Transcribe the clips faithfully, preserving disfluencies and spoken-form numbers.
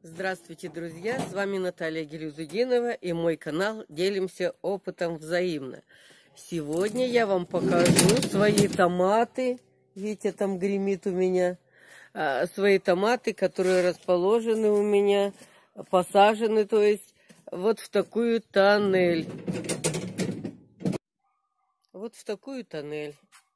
Здравствуйте, друзья! С вами Наталья Гилюзудинова и мой канал «Делимся опытом взаимно». Сегодня я вам покажу свои томаты. Видите, там гремит у меня. Свои томаты, которые расположены у меня, посажены, то есть, вот в такую тоннель. Вот в такую тоннель.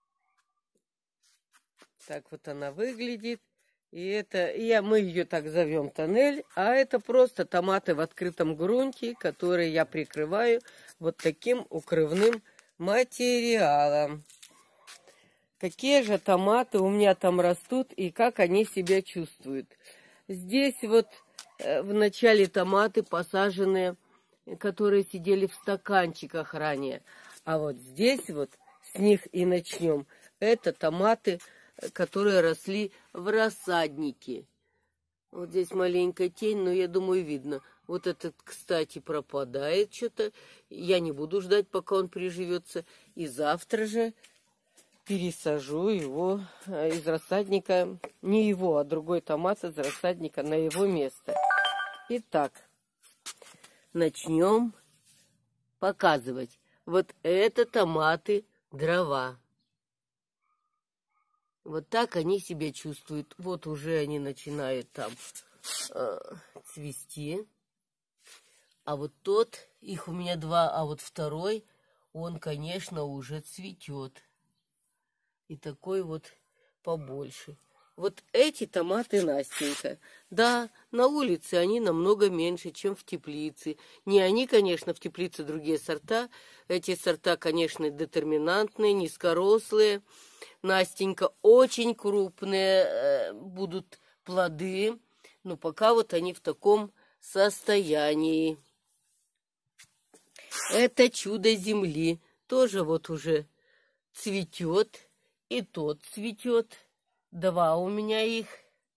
Так вот она выглядит. И это, я, мы ее так зовем тоннель, а это просто томаты в открытом грунте, которые я прикрываю вот таким укрывным материалом. Какие же томаты у меня там растут и как они себя чувствуют. Здесь вот в начале томаты посаженные, которые сидели в стаканчиках ранее. А вот здесь вот с них и начнем. Это томаты, которые росли в рассаднике. Вот здесь маленькая тень, но я думаю, видно. Вот этот, кстати, пропадает что-то. Я не буду ждать, пока он приживется. И завтра же пересажу его из рассадника. Не его, а другой томат из рассадника на его место. Итак, начнем показывать. Вот это томаты дрова. Вот так они себя чувствуют. Вот уже они начинают там э, цвести. А вот тот, их у меня два, а вот второй, он, конечно, уже цветет. И такой вот побольше. Вот эти томаты Настенька. Да, на улице они намного меньше, чем в теплице. Не они, конечно, в теплице другие сорта. Эти сорта, конечно, детерминантные, низкорослые. Настенька, очень крупные э, будут плоды, но пока вот они в таком состоянии. Это чудо земли, тоже вот уже цветет, и тот цветет. Два у меня их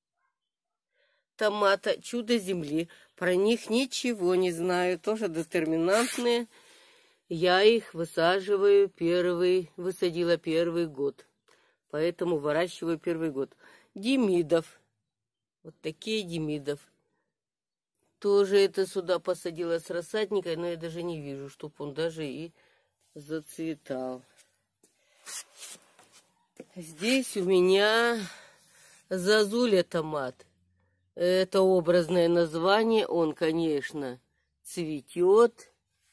томата, чудо земли, про них ничего не знаю, тоже детерминантные. Я их высаживаю первый, высадила первый год. Поэтому выращиваю первый год. Демидов. Вот такие демидов. Тоже это сюда посадила с рассадника, но я даже не вижу, чтобы он даже и зацветал. Здесь у меня зазуля томат. Это образное название. Он, конечно, цветет.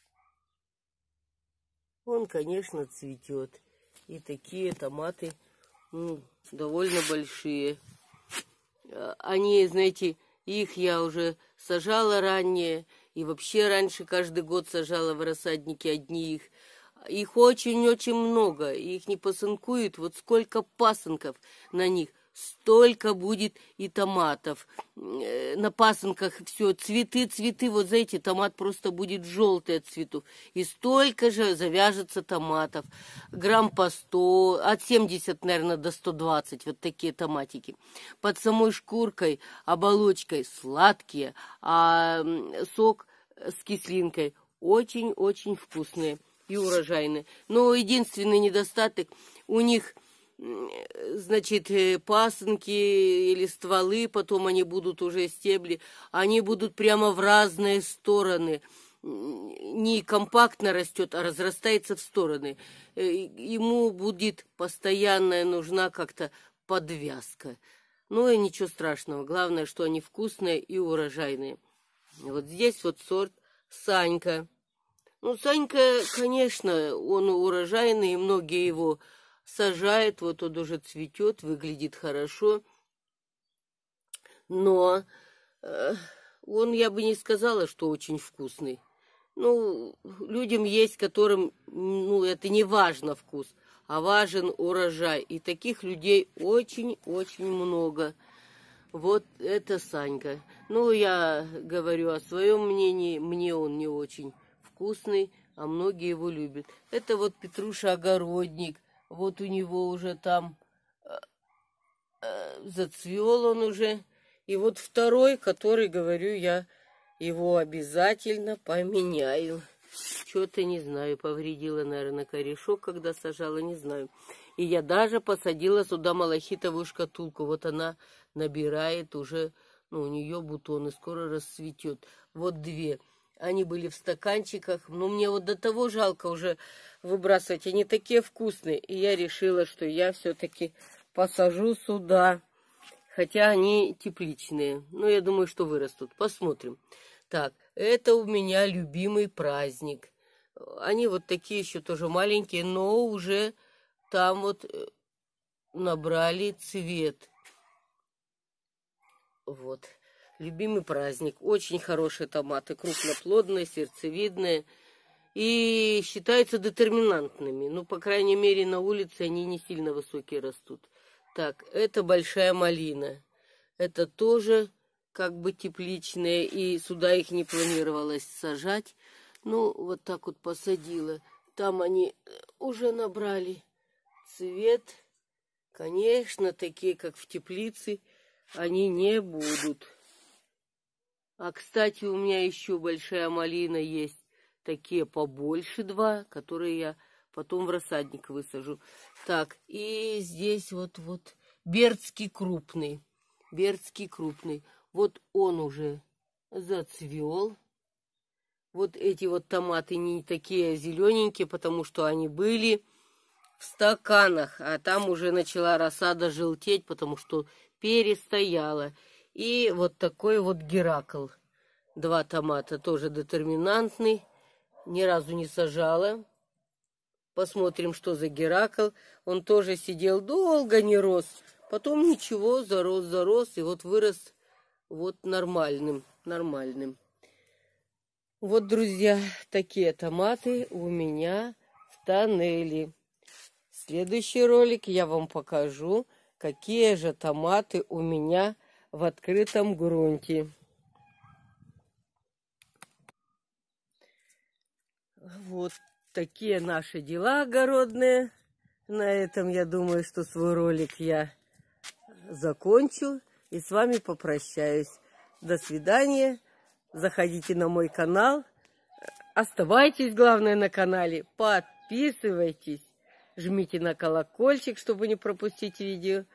Он, конечно, цветет. И такие томаты ну, довольно большие. Они, знаете, их я уже сажала ранее. И вообще раньше каждый год сажала в рассаднике одни их. Их очень-очень много. Их не посынкуют. Вот сколько пасынков на них, столько будет и томатов. На пасынках все, цветы, цветы. Вот за эти томат просто будет желтый от цветов. И столько же завяжется томатов. Грамм по сто, от семидесяти, наверное, до ста двадцати. Вот такие томатики. Под самой шкуркой, оболочкой сладкие, а сок с кислинкой очень-очень вкусные и урожайные. Но единственный недостаток у них, значит, пасынки или стволы, потом они будут уже стебли, они будут прямо в разные стороны. Не компактно растет, а разрастается в стороны. Ему будет постоянная нужна как-то подвязка. Ну и ничего страшного. Главное, что они вкусные и урожайные. Вот здесь вот сорт Санька. Ну, Санька, конечно, он урожайный, и многие его сажают. Вот он уже цветет, выглядит хорошо. Но э, он, я бы не сказала, что очень вкусный. Ну, людям есть, которым, ну, это не важно вкус, а важен урожай. И таких людей очень-очень много. Вот это Санька. Ну, я говорю о своем мнении, мне он не очень вкусный, а многие его любят. Это вот Петруша Огородник. Вот у него уже там э, э, зацвел он уже. И вот второй, который, говорю, я его обязательно поменяю. Что-то, не знаю, повредила, наверное, корешок, когда сажала, не знаю. И я даже посадила сюда малахитовую шкатулку. Вот она набирает уже Ну, у нее бутоны скоро расцветет. Вот две. Они были в стаканчиках. Но мне вот до того жалко уже выбрасывать. Они такие вкусные. И я решила, что я все-таки посажу сюда. Хотя они тепличные. Но я думаю, что вырастут. Посмотрим. Так, это у меня любимый праздник. Они вот такие еще тоже маленькие, но уже там вот набрали цвет. Вот. Любимый праздник. Очень хорошие томаты. Крупноплодные, сердцевидные. И считаются детерминантными. Ну, по крайней мере, на улице они не сильно высокие растут. Так, это большая малина. Это тоже как бы тепличные. И сюда их не планировалось сажать. Ну, вот так вот посадила. Там они уже набрали цвет. Конечно, такие, как в теплице, они не будут. А, кстати, у меня еще большая малина есть. Такие побольше два, которые я потом в рассадник высажу. Так, и здесь вот-вот бердский крупный. Бердский крупный. Вот он уже зацвел. Вот эти вот томаты не такие зелененькие, потому что они были в стаканах. А там уже начала рассада желтеть, потому что перестояла. И вот такой вот Геракл. Два томата, тоже детерминантный. Ни разу не сажала. Посмотрим, что за Геракл. Он тоже сидел долго, не рос. Потом ничего, зарос, зарос. И вот вырос вот нормальным, нормальным. Вот, друзья, такие томаты у меня в тоннеле. Следующий ролик я вам покажу, какие же томаты у меня в открытом грунте. Вот такие наши дела огородные. На этом, я думаю, что свой ролик я закончу и с вами попрощаюсь. До свидания. Заходите на мой канал. Оставайтесь, главное, на канале. Подписывайтесь. Жмите на колокольчик, чтобы не пропустить видео.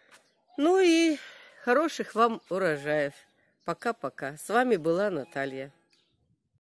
Ну и хороших вам урожаев. Пока-пока. С вами была Наталья.